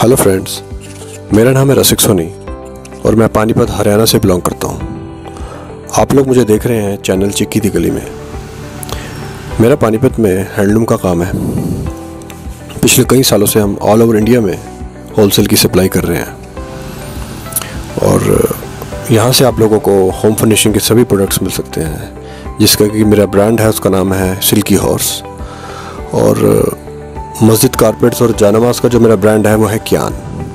Hello friends, मेरा नाम है रसिक सोनी और मैं पानीपत हरियाणा से बिलोंग करता हूँ। आप लोग मुझे देख रहे हैं चैनल चिक्की दी गली में। मेरा पानीपत में हैंडलूम का काम है। पिछले कई सालों से हम ऑल ओवर इंडिया में होलसेल की सप्लाई कर रहे हैं और यहाँ से आप लोगों को होम फर्निशिंग के सभी प्रोडक्ट्स मिल सकते हैं, जिसका कि मेरा ब्रांड है, उसका नाम है सिल्की हॉर्स। और मस्जिद कारपेट्स और जानमाज का जो मेरा ब्रांड है वो है कियान।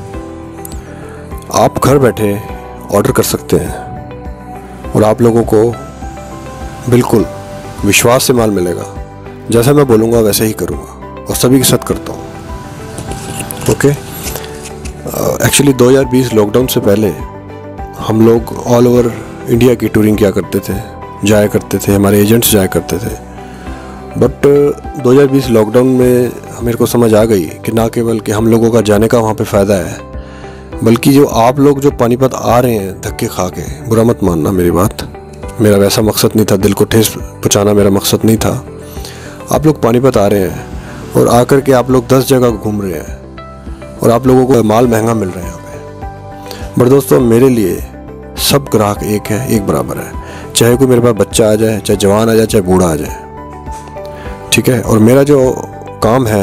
आप घर बैठे ऑर्डर कर सकते हैं और आप लोगों को बिल्कुल विश्वास से माल मिलेगा। जैसा मैं बोलूँगा वैसे ही करूँगा और सभी के साथ करता हूँ। ओके, एक्चुअली 2020 लॉकडाउन से पहले हम लोग ऑल ओवर इंडिया की टूरिंग किया करते थे, जाया करते थे, हमारे एजेंट्स जाया करते थे। बट 2020 लॉकडाउन में मेरे को समझ आ गई कि ना केवल कि हम लोगों का जाने का वहाँ पे फ़ायदा है, बल्कि जो आप लोग जो पानीपत आ रहे हैं धक्के खा के, बुरा मत मानना मेरी बात, मेरा वैसा मकसद नहीं था, दिल को ठेस पहुँचाना मेरा मकसद नहीं था। आप लोग पानीपत आ रहे हैं और आकर के आप लोग 10 जगह घूम रहे हैं और आप लोगों को माल महंगा मिल रहा है यहाँ पे। बट दोस्तों, मेरे लिए सब ग्राहक एक है, एक बराबर है। चाहे कोई मेरे पास बच्चा आ जाए, चाहे जवान आ जाए, चाहे बूढ़ा आ जाए, ठीक है। और मेरा जो काम है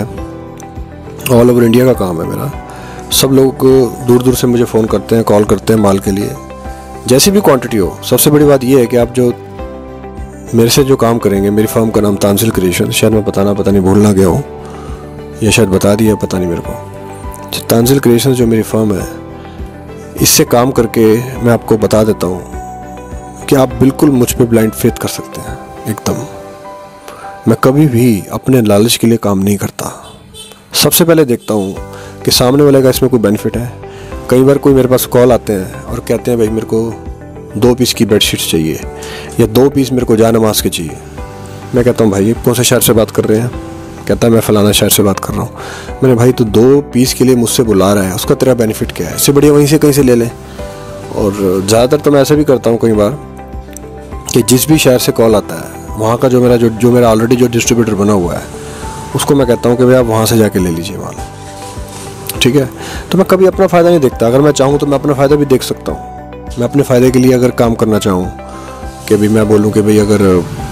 ऑल ओवर इंडिया का काम है मेरा। सब लोग दूर दूर से मुझे फ़ोन करते हैं, कॉल करते हैं माल के लिए, जैसी भी क्वांटिटी हो। सबसे बड़ी बात यह है कि आप जो मेरे से जो काम करेंगे, मेरी फर्म का नाम तांजिल क्रिएशन, शायद मैं पता नहीं भूल ना गया हूँ या शायद बता दिया, पता नहीं मेरे को। तांजिल क्रिएशन जो मेरी फर्म है, इससे काम करके मैं आपको बता देता हूँ कि आप बिल्कुल मुझ पर ब्लाइंड फेथ कर सकते हैं एकदम। मैं कभी भी अपने लालच के लिए काम नहीं करता। सबसे पहले देखता हूँ कि सामने वाले का इसमें कोई बेनिफिट है। कई बार कोई मेरे पास कॉल आते हैं और कहते हैं भाई मेरे को 2 पीस की बेडशीट चाहिए या 2 पीस मेरे को जानमाज के चाहिए। मैं कहता हूँ भाई कौन से शहर से बात कर रहे हैं? कहता है मैं फ़लाना शहर से बात कर रहा हूँ। मैंने भाई तो 2 पीस के लिए मुझसे बुला रहा है, उसका तेरा बेनिफिट क्या है? इससे बढ़िया वहीं से कहीं से ले लें। और ज़्यादातर तो मैं ऐसा भी करता हूँ कई बार कि जिस भी शहर से कॉल आता है, वहाँ का जो मेरा ऑलरेडी जो डिस्ट्रीब्यूटर बना हुआ है, उसको मैं कहता हूँ कि भाई आप वहाँ से जाके ले लीजिए माल, ठीक है। तो मैं कभी अपना फ़ायदा नहीं देखता। अगर मैं चाहूँ तो मैं अपना फ़ायदा भी देख सकता हूँ। मैं अपने फ़ायदे के लिए अगर काम करना चाहूँ कि भाई मैं बोलूँ कि भाई अगर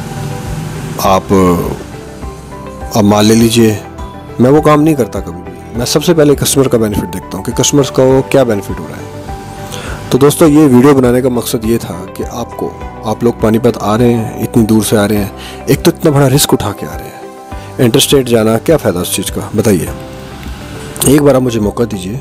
आप माल ले लीजिए, मैं वो काम नहीं करता कभी भी। मैं सबसे पहले कस्टमर का बेनिफिट देखता हूँ कि कस्टमर्स को क्या बेनिफिट हो रहा है। तो दोस्तों, ये वीडियो बनाने का मकसद ये था कि आप लोग पानीपत आ रहे हैं, इतनी दूर से आ रहे हैं, एक तो इतना बड़ा रिस्क उठा के आ रहे हैं, इंटरस्टेट जाना, क्या फ़ायदा उस चीज़ का, बताइए। एक बार आप मुझे मौका दीजिए।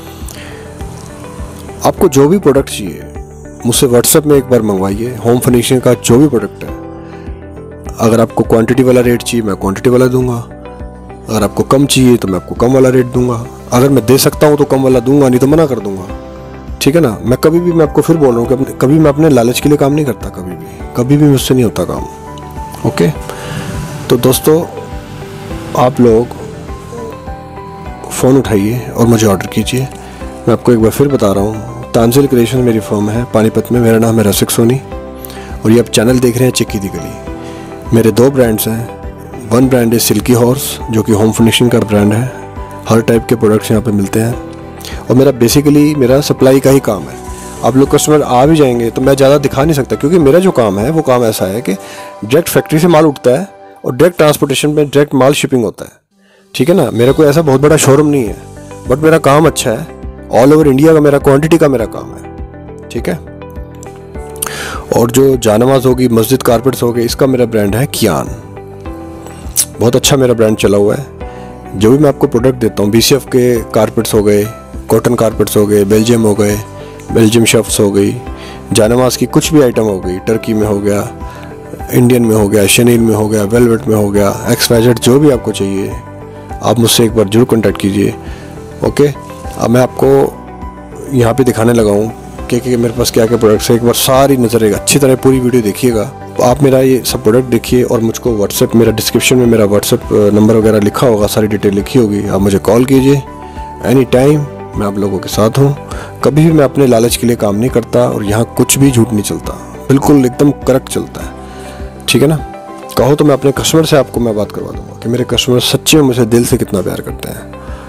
आपको जो भी प्रोडक्ट चाहिए मुझसे व्हाट्सएप में एक बार मंगवाइए। होम फर्निशिंग का जो भी प्रोडक्ट है, अगर आपको क्वांटिटी वाला रेट चाहिए मैं क्वांटिटी वाला दूंगा, अगर आपको कम चाहिए तो मैं आपको कम वाला रेट दूंगा। अगर मैं दे सकता हूँ तो कम वाला दूंगा, नहीं तो मना कर दूंगा, ठीक है ना। मैं कभी भी, मैं आपको फिर बोल रहा हूँ कि कभी मैं अपने लालच के लिए काम नहीं करता, कभी भी मुझसे नहीं होता काम। ओके, तो दोस्तों आप लोग फ़ोन उठाइए और मुझे ऑर्डर कीजिए। मैं आपको एक बार फिर बता रहा हूँ, तांजिल क्रिएशन मेरी फर्म है पानीपत में। मेरा नाम है रसिक सोनी और ये आप चैनल देख रहे हैं चिक्की दी गली। मेरे 2 ब्रांड्स हैं। 1 ब्रांड है सिल्की हॉर्स, जो कि होम फर्निशिंग का ब्रांड है। हर टाइप के प्रोडक्ट्स यहाँ पे मिलते हैं और मेरा बेसिकली मेरा सप्लाई का ही काम है। आप लोग कस्टमर आ भी जाएंगे तो मैं ज़्यादा दिखा नहीं सकता, क्योंकि मेरा जो काम है वो काम ऐसा है कि डायरेक्ट फैक्ट्री से माल उठता है और डायरेक्ट ट्रांसपोर्टेशन में डायरेक्ट माल शिपिंग होता है, ठीक है ना। मेरा कोई ऐसा बहुत बड़ा शोरूम नहीं है, बट मेरा काम अच्छा है। ऑल ओवर इंडिया का मेरा क्वान्टिटी का मेरा काम है, ठीक है। और जो जानमाज होगी, मस्जिद कारपेट्स हो गए, इसका मेरा ब्रांड है कियान। बहुत अच्छा मेरा ब्रांड चला हुआ है। जो भी मैं आपको प्रोडक्ट देता हूँ, BCF के कारपेट्स हो गए, कॉटन कारपेट्स हो गए, बेल्जियम हो गए, बेल्जियम शेफ्स हो गई, जानमाज की कुछ भी आइटम हो गई, टर्की में हो गया, इंडियन में हो गया, शनील में हो गया, वेलवेट में हो गया, XYZ, जो भी आपको चाहिए आप मुझसे एक बार जरूर कॉन्टैक्ट कीजिए। ओके, अब मैं आपको यहाँ पे दिखाने लगा हूँ कि मेरे पास क्या क्या प्रोडक्ट्स है। एक बार सारी नज़र अच्छी तरह पूरी वीडियो देखिएगा। तो आप मेरा ये सब प्रोडक्ट देखिए और मुझको व्हाट्सएप, मेरा डिस्क्रिप्शन में मेरा व्हाट्सएप नंबर वगैरह लिखा होगा, सारी डिटेल लिखी होगी। आप मुझे कॉल कीजिए एनी टाइम, मैं आप लोगों के साथ हूँ। कभी भी मैं अपने लालच के लिए काम नहीं करता और यहाँ कुछ भी झूठ नहीं चलता, बिल्कुल एकदम करेक्ट चलता है, ठीक है ना। कहो तो मैं अपने कस्टमर से आपको मैं बात करवा दूँगा कि मेरे कस्टमर सच्चे में मुझे दिल से कितना प्यार करते हैं।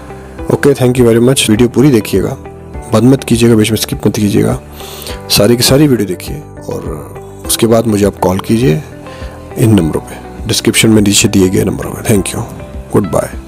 Okay, thank you very much. Video पूरी देखिएगा, बंद मत कीजिएगा, बीच में स्किप मत कीजिएगा, सारी की सारी वीडियो देखिए और उसके बाद मुझे आप कॉल कीजिए इन नंबरों पे, डिस्क्रिप्शन में नीचे दिए गए नंबरों पे। Thank you, good bye.